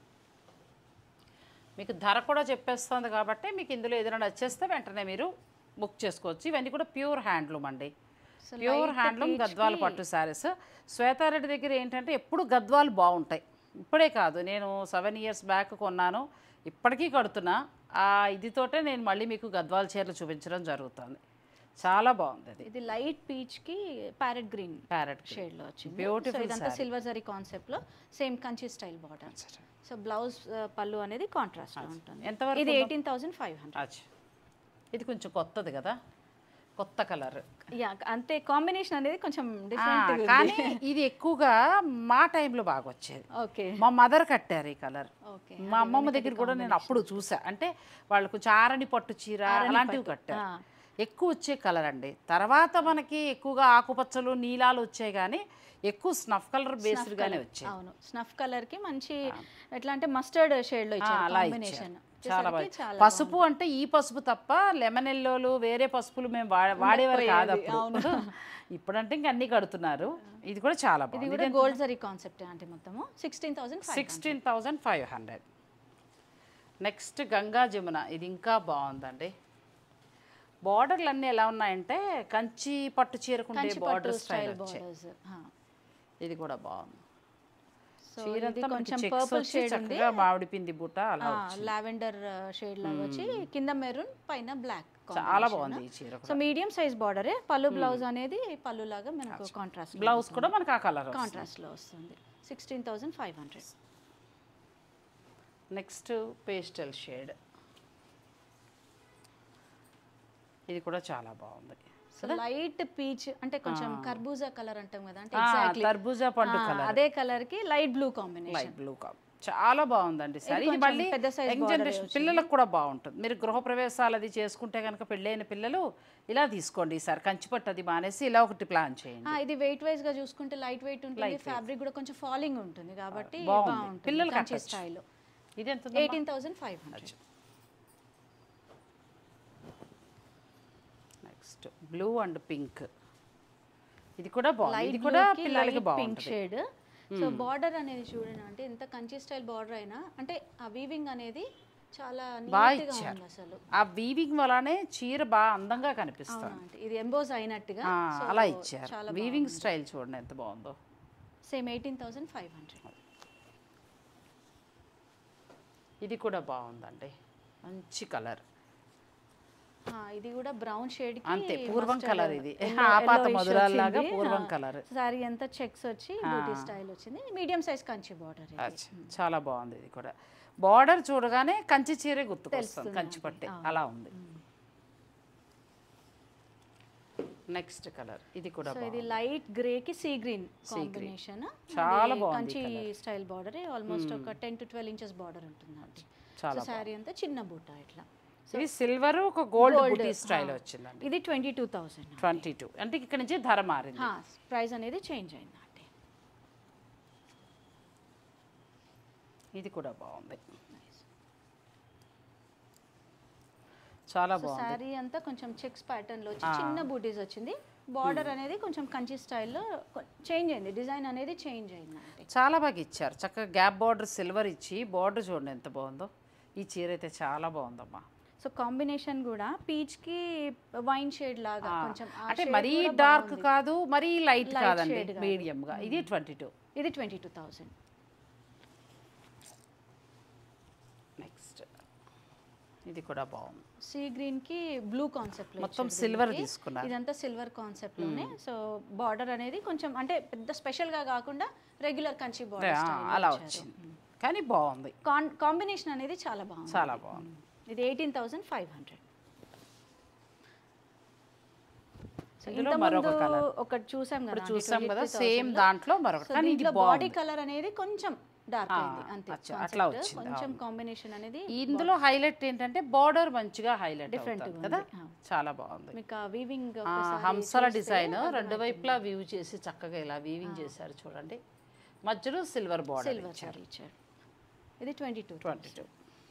[SPEAKER 1] మీకు ధర కూడా చెప్పేస్తుంది కాబట్టి మీకు ఇందులో ఏదైనా నచ్చేస్తే వెంటనే మీరు బుక్ చేసుకోవచ్చు. ఇవన్నీ కూడా ప్యూర్ హ్యాండ్లూమ్ అండి. ప్యూర్ హ్యాండ్లూమ్ గద్వాల పట్టు శారీస్. శ్వేతారెడ్డి దగ్గర ఏంటంటే ఎప్పుడు గద్వాలు బాగుంటాయి. ఇప్పుడే కాదు, నేను 7 years బ్యాక్ కొన్నాను, ఇప్పటికీ కడుతున్నా. ఇదితోటే నేను మళ్ళీ మీకు గద్వాల చీరలు చూపించడం జరుగుతుంది. చాలా బాగుంది. ఇది
[SPEAKER 2] లైట్ పీచ్ కి ప్యారెట్ గ్రీన్ షేడ్ లో వచ్చింది.
[SPEAKER 1] బ్యూటిఫుల్.
[SPEAKER 2] ఇదంతా సిల్వర్ జరీ కాన్సెప్ట్ లో same Kanchi style border. So blouse పళ్ళు అనేది కాంట్రాస్ట్ లో ఉంటుంది.
[SPEAKER 1] ఎంతవరకు?
[SPEAKER 2] ఇది 18,500.
[SPEAKER 1] ఇది కొంచెం కొత్తది కదా, కొత్త కలర్.
[SPEAKER 2] అంతే, కాంబినేషన్ అనేది కొంచెం డిఫరెంట్.
[SPEAKER 1] కానీ ఇది ఎక్కువగా మా టైంలో బాగా వచ్చేది.
[SPEAKER 2] ఓకే.
[SPEAKER 1] మా మదర్ కట్టారు ఈ కలర్. మా అమ్మమ్మ దగ్గర కూడా నేను అప్పుడు చూసా. అంటే వాళ్ళు కొంచెం ఆరని పట్టు చీర అలాంటివి కట్టారు. ఎక్కువ వచ్చే కలర్ అండి. తర్వాత మనకి ఎక్కువగా ఆకుపచ్చలు నీలాలు వచ్చాయి, కానీ ఎక్కువ స్నఫ్ కలర్ బేస్డ్ గానే వచ్చాయి.
[SPEAKER 2] అవును, స్నఫ్ కలర్ కి మంచి ఎట్లా అంటే మస్టర్డ్ షేడ్ లో ఇచ్చారు కాంబినేషన్.
[SPEAKER 1] చాలా బాగుంది. పసుపు అంటే ఈ పసుపు తప్ప లెమన్ ఎల్లోలు వేరే పసుపులు మేము వాడేవారు కాదు అప్పుడు. ఇప్పుడంటే ఇంక అన్ని కడుతున్నారు. ఇది కూడా చాలా బాగుంది.
[SPEAKER 2] ఇది కూడా గోల్డ్ జరీ కాన్సెప్ట్ అంటే మొత్తము
[SPEAKER 1] 16,500. నెక్స్ట్ గంగా జమున. ఇది ఇంకా బాగుందండి. బార్డర్లు అన్నీ ఎలా ఉన్నాయంటే కంచి పట్టు చీరకుండే బార్డర్ స్టైల్ వచ్చాయి. ఇది కూడా బాగుంది.
[SPEAKER 2] కొంచెం పర్పుల్ షేడ్ ఉంది,
[SPEAKER 1] మామిడి పిండి బూట అలా
[SPEAKER 2] లావెండర్ షేడ్ లాగా వచ్చి కింద మెరూన్ పైన బ్లాక్.
[SPEAKER 1] చాలా బాగుంది ఈ చీర.
[SPEAKER 2] సో మీడియం సైజ్ బార్డరే. పళ్ళు బ్లౌజ్ అనేది పళ్ళు లాగా మనకు కాంట్రాస్ట్.
[SPEAKER 1] బ్లౌజ్ కూడా మనకు ఆ కలర్
[SPEAKER 2] కాంట్రాస్ట్ లో వస్తుంది. 16,500.
[SPEAKER 1] Next pastel shade. ఇది కూడా చాలా బాగుంది.
[SPEAKER 2] లైట్ పీచ్ అంటే కొంచెం కర్బూజా కలర్ అంటాం కదా, అంటే ఎగ్జాక్ట్లీ
[SPEAKER 1] కర్బూజా పండు కలర్.
[SPEAKER 2] అదే కలర్ కి light blue combination.
[SPEAKER 1] Light blue చాలా బాగుందండి సార్. ఇది మళ్ళీ యంగ్ జనరేషన్ పిల్లలకు కూడా బాగుంటుంది. మీరు గృహప్రవేశాలు అది చేసుకుంటే కనుక పెళ్ళైన పిల్లలు ఇలా తీసుకోండి సార్. కంచిపట్టు అది మానేసి ఇలా ఒకటి ప్లాన్ చేయండి.
[SPEAKER 2] ఇది వెయిట్ వైజ్ గా చూసుకుంటే లైట్ వెయిట్ ఉంటుంది, ఫ్యాబ్రిక్ కూడా కొంచెం ఫాలింగ్ ఉంటుంది కాబట్టి బాగుంటుంది
[SPEAKER 1] పిల్లలు
[SPEAKER 2] కంచి స్టైల్.
[SPEAKER 1] ఇది ఎంత?
[SPEAKER 2] 18,500.
[SPEAKER 1] Next blue and pink. ఇది కూడా బాగుంది. ఇది కూడా పిల్లలకి బాగుంటుంది.
[SPEAKER 2] Pink shade. సో బార్డర్ అనేది చూడండి, అంటే ఎంత కంచి స్టైల్ బార్డర్ అయినా అంటే ఆ వీవింగ్ అనేది చాలా నీట్ గా ఉంది అసలు.
[SPEAKER 1] ఆ వీవింగ్ వల్లనే చీర బాగా అందంగా కనిపిస్తుంది.
[SPEAKER 2] ఇది ఎంబోస్ అయినట్టుగా
[SPEAKER 1] అలా ఇచ్చారు. వీవింగ్ స్టైల్ చూడండి ఎంత బాగుందో.
[SPEAKER 2] సేమ్ 18,500.
[SPEAKER 1] ఇది కూడా బాగుందండి, మంచి కలర్.
[SPEAKER 2] ఇది కూడా బ్రౌన్ షేడ్ కి
[SPEAKER 1] అంతే పూర్వం కలర్ ఇది ఆపాత మధురాల్లాగా పూర్వం కలర్
[SPEAKER 2] సారీ అంతా చెక్స్ వచ్చి బూటీ స్టైల్ వచ్చింది మీడియం సైజ్ కంచి బార్డర్
[SPEAKER 1] చాలా బాగుంది ఇది కూడా బార్డర్ చూడగానే కంచి చీరే గుర్తుకొస్తుంది కంచి పట్టే అలా ఉంది నెక్స్ట్ కలర్ ఇది కూడా
[SPEAKER 2] ఇది లైట్ గ్రే కి సీ గ్రీన్ కాంబినేషన్
[SPEAKER 1] చాలా బాగుంది
[SPEAKER 2] కంచి స్టైల్ బార్డర్ ఆల్మోస్ట్ ఒక 10 to 12 ఇంచెస్ బార్డర్ ఉంటుందండి సో సారీ అంతా చిన్న బూటా ఇట్లా
[SPEAKER 1] ఇది సిల్వర్ ఒక గోల్డ్ బూటీ స్టైల్ వచ్చిందండి
[SPEAKER 2] ఇది 22,000
[SPEAKER 1] 22 అంటే ఇక్కడ నుంచి ధర మారింది
[SPEAKER 2] ప్రైస్ అనేది చేంజ్ అయిందండి
[SPEAKER 1] ఇది కూడా బాగుంది చాలా బాగుంది
[SPEAKER 2] సారీ అంతా కొంచెం చెక్స్ ప్యాటర్న్ లో వచ్చి చిన్న బూటీస్ వచ్చింది బార్డర్ అనేది కొంచెం కంచి స్టైల్లో చేంజ్ అయింది డిజైన్ అనేది చేంజ్ అయిందండి
[SPEAKER 1] చాలా బాగా ఇచ్చారు చక్కగా గ్యాప్ బార్డర్ సిల్వర్ ఇచ్చి బార్డర్ చూడండి ఎంత బాగుందో ఈ చీర అయితే చాలా బాగుందమ్మా
[SPEAKER 2] సో కాంబినేషన్ కూడా పీచ్ కి వైన్ షేడ్ లాగా కొంచెం
[SPEAKER 1] అంటే మరీ డార్క్ కాదు మరీ లైట్ కాదండి మీడియం గా ఇది 22
[SPEAKER 2] ఇది 22,000
[SPEAKER 1] నెక్స్ట్ ఇది కూడా బాగుంది
[SPEAKER 2] సీ గ్రీన్ కి బ్లూ కాన్సెప్ట్ లో
[SPEAKER 1] మొత్తం సిల్వర్ తీసుకున్నారు
[SPEAKER 2] ఇదంతా సిల్వర్ కాన్సెప్ట్ లోనే సో బార్డర్ అనేది కొంచెం అంటే పెద్ద స్పెషల్ గా కాకుండా రెగ్యులర్ కంచి బార్డర్
[SPEAKER 1] అలా వచ్చింది కానీ బాగుంది
[SPEAKER 2] కాంబినేషన్ అనేది చాలా
[SPEAKER 1] బాగుంది
[SPEAKER 2] ఇది 18,500
[SPEAKER 1] ఇందులో మరొక కలర్
[SPEAKER 2] ఒకటి చూసాం
[SPEAKER 1] కదా సేమ్ దాంట్లో మరొకటి కానీ ఇది
[SPEAKER 2] బాడీ కలర్ అనేది కొంచెం డార్క్ అయింది అంతే
[SPEAKER 1] అట్లా వచ్చింది
[SPEAKER 2] కొంచెం కాంబినేషన్ అనేది
[SPEAKER 1] ఇందులో హైలైట్ ఏంటంటే బార్డర్ మంచిగా హైలైట్ డిఫరెంట్ కదా చాలా బాగుంది
[SPEAKER 2] మీకు వీవింగ్
[SPEAKER 1] హంసల డిజైన్ రెండు వైపులా వీవ్ చేసి చక్కగా ఇలా వీవింగ్ చేశారు చూడండి మధ్యలో సిల్వర్ బార్డర్ ఇచ్చారు
[SPEAKER 2] ఇది 22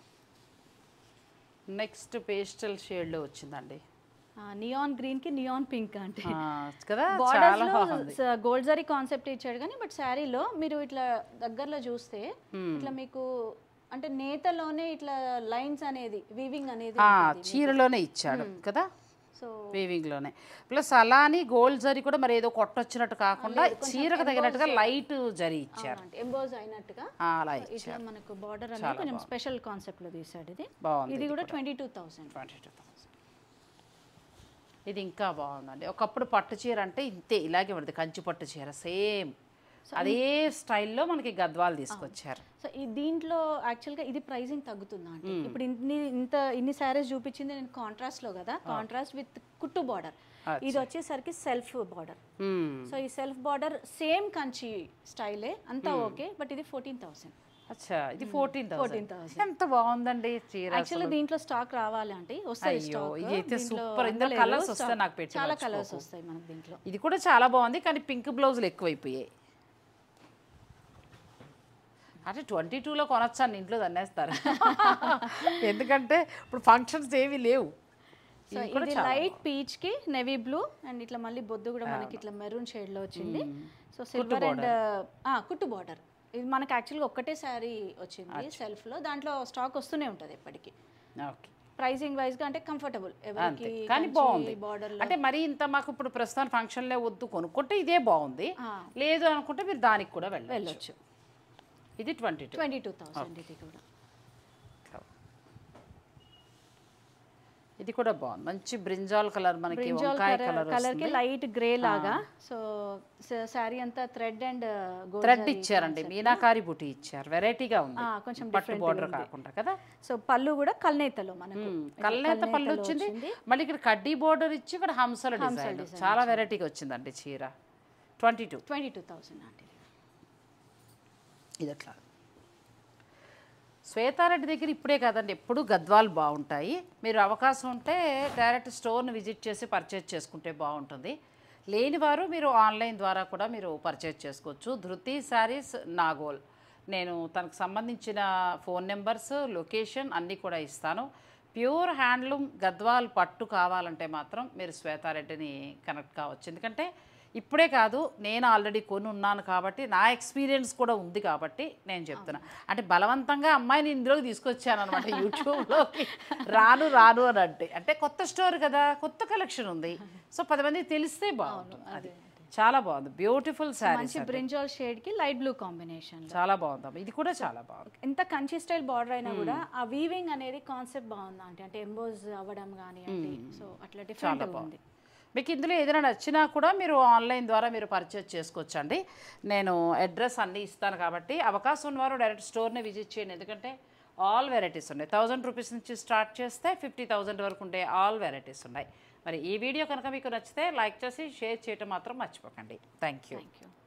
[SPEAKER 1] నెక్స్ట్ పేస్టల్ షేడ్ లో వచ్చిందండి
[SPEAKER 2] నియాన్ గ్రీన్ కి నియాన్ పింక్ అంటే
[SPEAKER 1] కదా చాలా బాగుంది
[SPEAKER 2] గోల్డ్ జరీ కాన్సెప్ట్ ఇచ్చాడు కానీ బట్ శారీలో మీరు ఇట్లా దగ్గరలో చూస్తే ఇట్లా మీకు అంటే నేతలోనే ఇట్లా లైన్స్ అనేది వీవింగ్ అనేది
[SPEAKER 1] చీరలోనే ఇచ్చాడు కదా
[SPEAKER 2] సో
[SPEAKER 1] వీవింగ్ లోనే ప్లస్ అలా అని గోల్డ్ జరీ కూడా మరి ఏదో కొట్టొచ్చినట్టు కాకుండా చీరకు తగినట్టుగా లైట్ జరీ ఇచ్చారు
[SPEAKER 2] ఎంబోజ్ అయినట్టుగా
[SPEAKER 1] అలా
[SPEAKER 2] ఇట్లా మనకు బార్డర్ అనేది కొంచెం స్పెషల్ కాన్సెప్ట్ లో తీసాడు ఇది
[SPEAKER 1] బాగుంది
[SPEAKER 2] ఇది కూడా 22,000
[SPEAKER 1] ఇది ఇంకా బాగుందండి ఒకప్పుడు పట్టు చీర అంటే ఇంతే ఇలాగే ఉంటుంది కంచి పట్టు చీర సేమ్ అదే స్టైల్లో మనకి గద్వాలు తీసుకొచ్చారు
[SPEAKER 2] సో ఈ దీంట్లో యాక్చువల్గా ఇది ప్రైజింగ్ తగ్గుతుందా అంటే ఇప్పుడు ఇన్ని శారీస్ చూపించింది నేను కాంట్రాస్ట్ లో కదా కాంట్రాస్ట్ విత్ కుట్టు బార్డర్ ఇది వచ్చేసరికి సెల్ఫ్ బార్డర్ సో ఈ సెల్ఫ్ బార్డర్ సేమ్ కంచి స్టైలే అంతా ఓకే బట్ ఇది 14,000
[SPEAKER 1] అచ్చా ఇది 14,000 ఎంత బాగుందండి చీర
[SPEAKER 2] యాక్చువల్లీ దీంట్లో స్టాక్ రావాలి అంటే వస్తాయి స్టాక్
[SPEAKER 1] ఇది అయితే సూపర్ ఇందులో కలర్స్ వస్తాయి నాకు పెట్టి
[SPEAKER 2] చాలా కలర్స్ వస్తాయి మనకి దీంట్లో
[SPEAKER 1] ఇది కూడా చాలా బాగుంది కానీ పింక్ బ్లౌజులు ఎక్కువైపోయాయి అంటే 22లో కొనొచ్చాను ఇంట్లో దన్నేస్తారు ఎందుకంటే ఇప్పుడు ఫంక్షన్స్ ఏవి లేవు
[SPEAKER 2] సో ఇది లైట్ పీచ్ కి నేవీ బ్లూ అండ్ ఇట్లా మళ్ళీ బొద్దు కూడా మనకి ఇట్లా మెరూన్ షేడ్ లో వచ్చింది సో సిల్వర్ అండ్ కుట్టు బార్డర్ ఇది మనకి యాక్చువల్గా ఒక్కటే శారీ వచ్చింది సెల్ఫ్ లో దాంట్లో స్టాక్ వస్తూనే ఉంటుంది ఎప్పటికీ
[SPEAKER 1] ఓకే
[SPEAKER 2] ప్రైసింగ్ వైజ్ గా అంటే కంఫర్టబుల్ ఎవరికి
[SPEAKER 1] కానీ బాగుంది అంటే మరి ఇంత మాకు ఇప్పుడు ప్రస్తుతం ఫంక్షన్లే వద్దు కొనుక్కుంటే ఇదే బాగుంది లేదు అనుకుంటే మీరు దానికి కూడా వెళ్ళొచ్చు ఇది
[SPEAKER 2] 22,000 ఇది కూడా
[SPEAKER 1] ఇది కూడా బాగుంది మంచి బ్రింజాల్ కలర్ మనకి వంకాయ
[SPEAKER 2] కలర్ కి లైట్ గ్రే లాగా సో సారీ అంతా థ్రెడ్ అండ్
[SPEAKER 1] థ్రెడ్ ఇచ్చారండి మీనాకారి బుటీ ఇచ్చారు వెరైటీగా ఉంది
[SPEAKER 2] కొంచెం
[SPEAKER 1] పట్టు బోర్డర్ కాకుండా కదా
[SPEAKER 2] సో పళ్ళు కూడా కల్నేతలో మనకు
[SPEAKER 1] కల్నేత పళ్ళు వచ్చింది మళ్ళీ ఇక్కడ కడ్డీ బోర్డర్ ఇచ్చి ఇక్కడ హంసల డిజైన్ చాలా వెరైటీగా వచ్చిందండి చీర
[SPEAKER 2] 22,000 అంటే
[SPEAKER 1] ఇది అట్లా శ్వేతారెడ్డి దగ్గర ఇప్పుడే కాదండి ఎప్పుడు గద్వాలు బాగుంటాయి మీరు అవకాశం ఉంటే డైరెక్ట్ స్టోర్ని విజిట్ చేసి పర్చేజ్ చేసుకుంటే బాగుంటుంది లేనివారు మీరు ఆన్లైన్ ద్వారా కూడా మీరు పర్చేజ్ చేసుకోవచ్చు ధృతి శారీస్ నాగోల్ నేను తనకు సంబంధించిన ఫోన్ నెంబర్స్ లొకేషన్ అన్నీ కూడా ఇస్తాను ప్యూర్ హ్యాండ్లూమ్ గద్వాల్ పట్టు కావాలంటే మాత్రం మీరు శ్వేతారెడ్డిని కనెక్ట్ కావచ్చు ఎందుకంటే ఇప్పుడే కాదు నేను ఆల్రెడీ కొని ఉన్నాను కాబట్టి నా ఎక్స్పీరియన్స్ కూడా ఉంది కాబట్టి నేను చెప్తున్నా అంటే బలవంతంగా అమ్మాయిని ఇందులోకి తీసుకొచ్చాను అనమాట యూట్యూబ్లోకి రాను అని అంటే కొత్త స్టోర్ కదా కొత్త కలెక్షన్ ఉంది సో 10 మందికి తెలిస్తే బాగుంటుంది అది చాలా బాగుంది, బ్యూటిఫుల్ శారీ,
[SPEAKER 2] మంచి బ్రింజాల్ షేడ్ కి లైట్ బ్లూ కాంబినేషన్.
[SPEAKER 1] చాలా బాగుంది. ఇది కూడా చాలా బాగుంది.
[SPEAKER 2] ఎంత కంచి స్టైల్ బార్డర్ అయినా కూడా ఆ వీవింగ్ అనేది కాన్సెప్ట్ బాగుంది అంటే ఎంబోజ్ అవ్వడం కానీ అంటే సో అట్లా డిఫరెంట్ ఉంది.
[SPEAKER 1] మీకు ఇందులో ఏదైనా నచ్చినా కూడా మీరు ఆన్లైన్ ద్వారా మీరు పర్చేజ్ చేసుకోవచ్చండి. నేను అడ్రస్ అన్నీ ఇస్తాను కాబట్టి అవకాశం ఉన్నవారు డైరెక్ట్ స్టోర్ని విజిట్ చేయండి. ఎందుకంటే ఆల్ వెరైటీస్ ఉన్నాయి. 1000 రూపీస్ నుంచి స్టార్ట్ చేస్తే 50,000 వరకు ఉండే ఆల్ వెరైటీస్ ఉన్నాయి. మరి ఈ వీడియో కనుక మీకు నచ్చితే లైక్ చేసి షేర్ చేయటం మాత్రం మర్చిపోకండి. Thank you.